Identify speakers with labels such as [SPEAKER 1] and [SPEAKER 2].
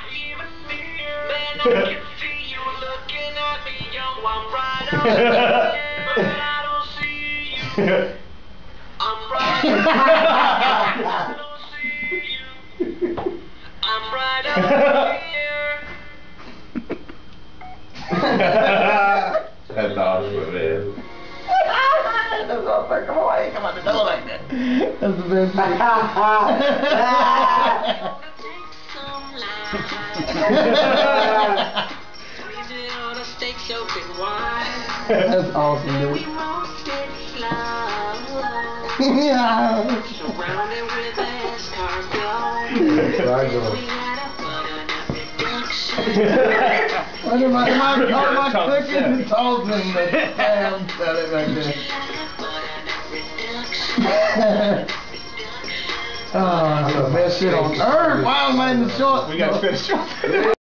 [SPEAKER 1] That's awesome, man.
[SPEAKER 2] That's awesome. Come on, come on, don't like that. That's the best thing. That's awesome, dude. Yeah.
[SPEAKER 3] Surrounded with escargot.
[SPEAKER 2] Am I cooking and tossing the damn set it back there? Oh, that's the best shit on earth. Why am I in the short?
[SPEAKER 1] We gotta finish.